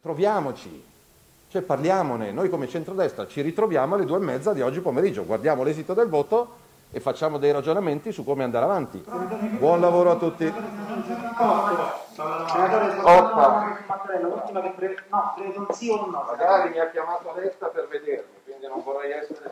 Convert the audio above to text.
Troviamoci, cioè parliamone. Noi come centrodestra ci ritroviamo alle 2:30 di oggi pomeriggio, guardiamo l'esito del voto e facciamo dei ragionamenti su come andare avanti. Buon lavoro a tutti. Senatore, l'ultima che no, credo un sì o un no. Magari mi ha chiamato Letta per vedermi, quindi non vorrei essere